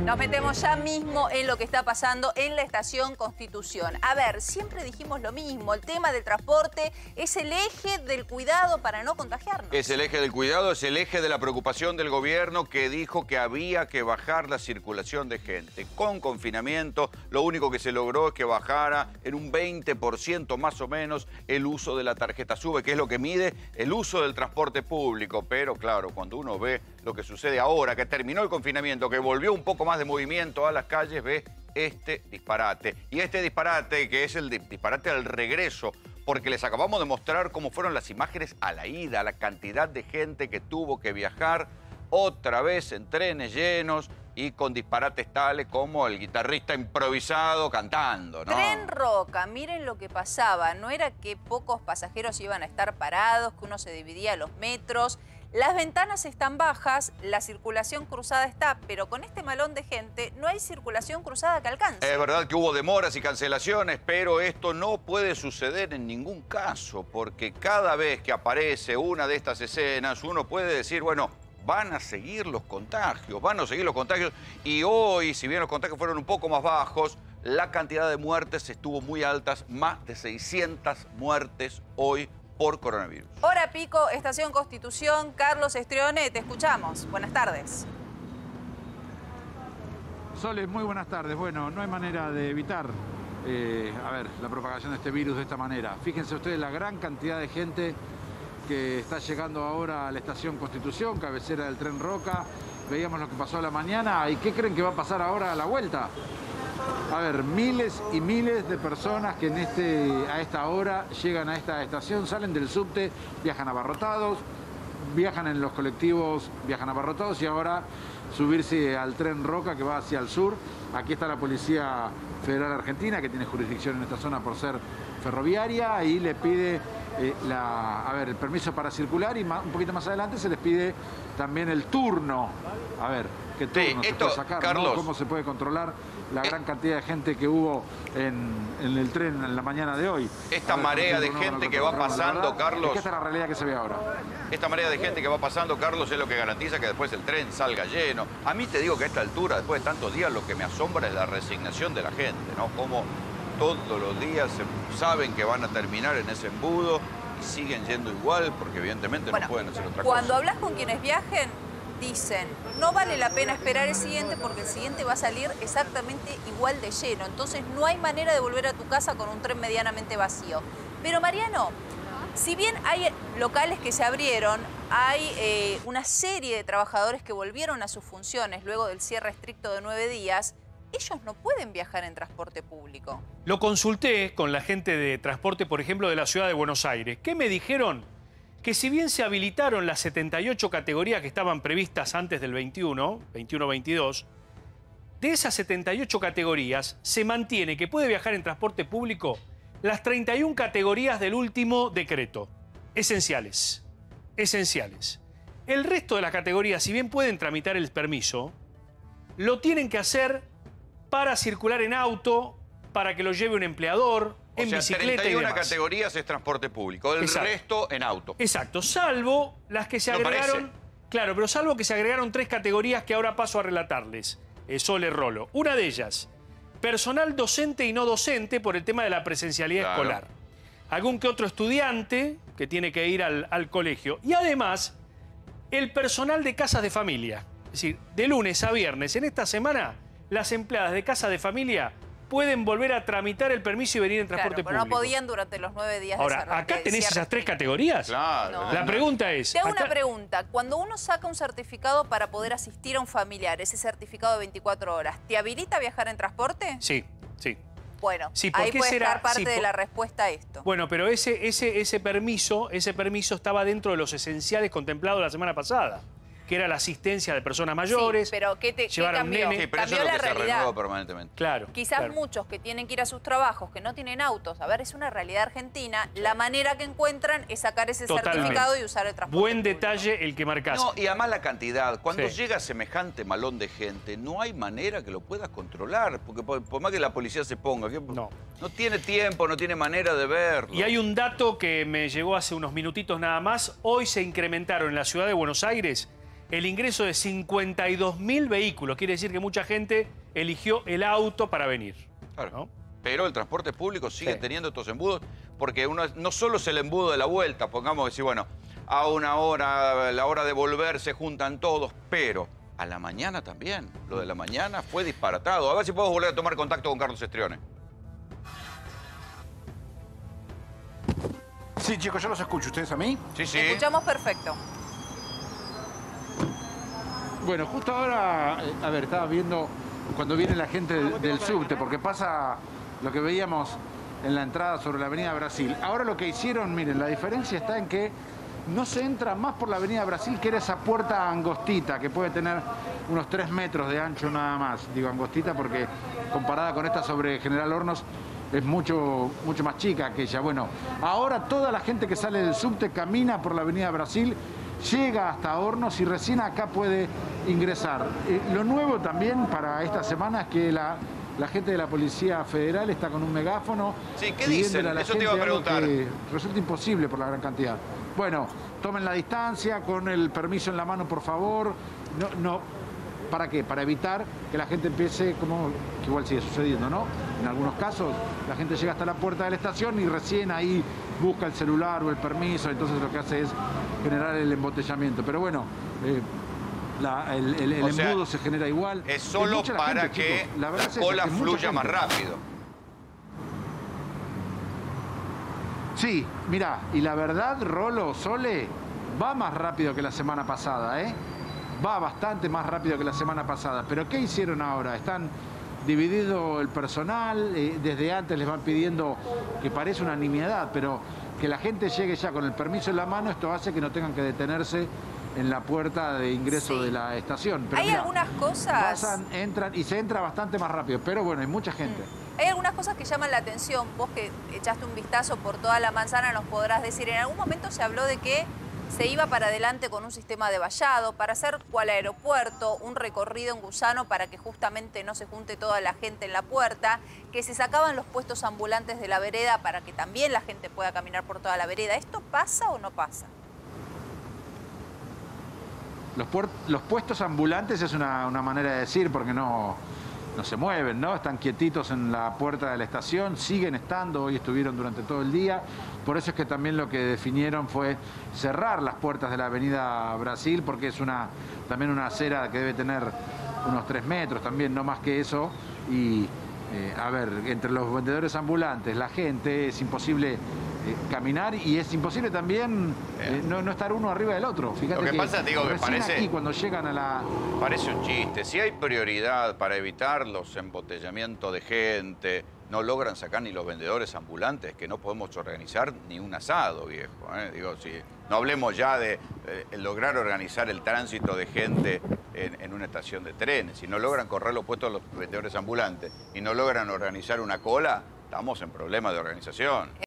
Nos metemos ya mismo en lo que está pasando en la Estación Constitución. A ver, siempre dijimos lo mismo, el tema del transporte es el eje del cuidado para no contagiarnos. Es el eje del cuidado, es el eje de la preocupación del gobierno que dijo que había que bajar la circulación de gente. Con confinamiento, lo único que se logró es que bajara en un 20% más o menos el uso de la tarjeta SUBE, que es lo que mide el uso del transporte público. Pero claro, cuando uno ve lo que sucede ahora, que terminó el confinamiento, que volvió un poco más de movimiento a las calles, ve este disparate. Y este disparate, que es el disparate al regreso, porque les acabamos de mostrar cómo fueron las imágenes a la ida, la cantidad de gente que tuvo que viajar otra vez en trenes llenos y con disparates tales como el guitarrista improvisado cantando, ¿no? Tren Roca, miren lo que pasaba. No era que pocos pasajeros iban a estar parados, que uno se dividía los metros. Las ventanas están bajas, la circulación cruzada está, pero con este malón de gente no hay circulación cruzada que alcance. Es verdad que hubo demoras y cancelaciones, pero esto no puede suceder en ningún caso, porque cada vez que aparece una de estas escenas, uno puede decir, bueno, van a seguir los contagios, y hoy, si bien los contagios fueron un poco más bajos, la cantidad de muertes estuvo muy altas, más de 600 muertes hoy por coronavirus. Hora pico, Estación Constitución. Carlos Estrione, te escuchamos. Buenas tardes. Sole, muy buenas tardes. Bueno, no hay manera de evitar la propagación de este virus de esta manera. Fíjense ustedes la gran cantidad de gente que está llegando ahora a la Estación Constitución, cabecera del Tren Roca. Veíamos lo que pasó a la mañana. ¿Y qué creen que va a pasar ahora a la vuelta? A ver, miles y miles de personas que a esta hora llegan a esta estación, salen del subte, viajan abarrotados, viajan en los colectivos, viajan abarrotados y ahora subirse al Tren Roca que va hacia el sur. Aquí está la Policía Federal Argentina, que tiene jurisdicción en esta zona por ser ferroviaria, y le pide el permiso para circular, y un poquito más adelante se les pide también el turno. A ver, ¿qué turno se puede sacar? Carlos, ¿no? ¿Cómo se puede controlar la gran cantidad de gente que hubo en el tren en la mañana de hoy? Esta marea de gente que va pasando, Carlos... Es que esta es la realidad que se ve ahora. Esta marea de gente que va pasando, Carlos, es lo que garantiza que después el tren salga lleno. A mí te digo que a esta altura, después de tantos días, lo que me asombra es la resignación de la gente, ¿no? Como todos los días saben que van a terminar en ese embudo y siguen yendo igual, porque evidentemente no pueden hacer otra cosa. Cuando hablas con quienes viajen, dicen, no vale la pena esperar el siguiente porque el siguiente va a salir exactamente igual de lleno. Entonces no hay manera de volver a tu casa con un tren medianamente vacío. Pero Mariano, si bien hay locales que se abrieron, hay una serie de trabajadores que volvieron a sus funciones luego del cierre estricto de 9 días, ellos no pueden viajar en transporte público. Lo consulté con la gente de transporte, por ejemplo, de la ciudad de Buenos Aires. ¿Qué me dijeron? Que si bien se habilitaron las 78 categorías que estaban previstas antes del 21-22, de esas 78 categorías se mantiene que puede viajar en transporte público las 31 categorías del último decreto. Esenciales. Esenciales. El resto de las categorías, si bien pueden tramitar el permiso, lo tienen que hacer para circular en auto, para que lo lleve un empleador, en bicicleta 31 y demás. categorías es transporte público, el resto en auto. Exacto, salvo las que se agregaron... Claro, pero salvo que se agregaron 3 categorías que ahora paso a relatarles. Sole Rolo. Una de ellas, personal docente y no docente por el tema de la presencialidad escolar. Algún que otro estudiante que tiene que ir al colegio. Y además, el personal de casas de familia. Es decir, de lunes a viernes, en esta semana, las empleadas de casa de familia pueden volver a tramitar el permiso y venir en transporte público. No podían durante los 9 días Ahora, de ¿acá tenés esas 3 categorías? Claro. No. La pregunta es... Te hago una pregunta. Cuando uno saca un certificado para poder asistir a un familiar, ese certificado de 24 horas, ¿te habilita a viajar en transporte? Sí, sí. Bueno, Sí, ahí puede estar parte de la respuesta a esto. Bueno, pero ese permiso estaba dentro de los esenciales contemplados la semana pasada, que era la asistencia de personas mayores. Sí, pero ¿qué cambió? Sí, pero cambió eso es la lo que se realidad. renueva permanentemente. Claro. Quizás claro. muchos que tienen que ir a sus trabajos, que no tienen autos, a ver, es una realidad argentina, la manera que encuentran es sacar ese certificado y usar el transporte Buen público. detalle el que marcás. No, y además la cantidad. Cuando llega semejante malón de gente, no hay manera que lo puedas controlar. Porque por más que la policía se ponga, no tiene tiempo, no tiene manera de verlo. Y hay un dato que me llegó hace unos minutitos nada más. Hoy se incrementaron en la ciudad de Buenos Aires el ingreso de 52.000 vehículos. Quiere decir que mucha gente eligió el auto para venir. Claro. ¿No? Pero el transporte público sigue teniendo estos embudos, porque no solo es el embudo de la vuelta, pongamos que sí, bueno, a una hora, la hora de volver se juntan todos, pero a la mañana también. Lo de la mañana fue disparatado. A ver si podemos volver a tomar contacto con Carlos Estrione. Sí, chicos, yo los escucho. ¿Ustedes a mí? Sí, sí. Te escuchamos perfecto. Bueno, justo ahora, a ver, estaba viendo cuando viene la gente del subte, porque pasa lo que veíamos en la entrada sobre la Avenida Brasil. Ahora lo que hicieron, miren, la diferencia está en que no se entra más por la Avenida Brasil, que era esa puerta angostita, que puede tener unos 3 metros de ancho nada más. Digo angostita porque comparada con esta sobre General Hornos es mucho más chica que ella. Bueno, ahora toda la gente que sale del subte camina por la Avenida Brasil, llega hasta Hornos y recién acá puede ingresar. Lo nuevo también para esta semana es que la gente de la Policía Federal está con un megáfono. Sí, ¿qué dicen? Eso te iba a preguntar. Resulta imposible por la gran cantidad. Bueno, tomen la distancia, con el permiso en la mano, por favor. No, ¿para qué? Para evitar que la gente empiece, como que igual sigue sucediendo, ¿no? En algunos casos la gente llega hasta la puerta de la estación y recién ahí busca el celular o el permiso, entonces lo que hace es generar el embotellamiento. Pero bueno, el embudo se genera igual. Es solo para gente, que chicos, la verdad cola es que fluya más rápido. Sí, mirá, y la verdad, Rolo, Sole, va más rápido que la semana pasada, ¿eh? Va bastante más rápido que la semana pasada. Pero ¿qué hicieron ahora? Están dividido el personal, desde antes les van pidiendo, que parece una nimiedad, pero que la gente llegue ya con el permiso en la mano, esto hace que no tengan que detenerse en la puerta de ingreso de la estación. Pero hay mirá, algunas cosas... Pasan, entran y se entra bastante más rápido, pero bueno, hay mucha gente. Hay algunas cosas que llaman la atención. Vos que echaste un vistazo por toda la manzana nos podrás decir, en algún momento se habló de que se iba para adelante con un sistema de vallado para hacer cual aeropuerto, un recorrido en gusano para que justamente no se junte toda la gente en la puerta, que se sacaban los puestos ambulantes de la vereda para que también la gente pueda caminar por toda la vereda. ¿Esto pasa o no pasa? Los puestos ambulantes es una manera de decir porque no se mueven, ¿no? Están quietitos en la puerta de la estación, siguen estando, hoy estuvieron durante todo el día. Por eso es que también lo que definieron fue cerrar las puertas de la Avenida Brasil, porque es también una acera que debe tener unos 3 metros también, no más que eso. Y, a ver, entre los vendedores ambulantes, la gente, es imposible caminar y es imposible también no estar uno arriba del otro. Fíjate lo que pasa, digo, que parece... aquí, cuando llegan a la... Parece un chiste. Si hay prioridad para evitar los embotellamientos de gente, no logran sacar ni los vendedores ambulantes, que no podemos organizar ni un asado, viejo. Digo, si no hablemos ya de lograr organizar el tránsito de gente en una estación de trenes. Si no logran correr los puestos de los vendedores ambulantes y no logran organizar una cola, estamos en problemas de organización.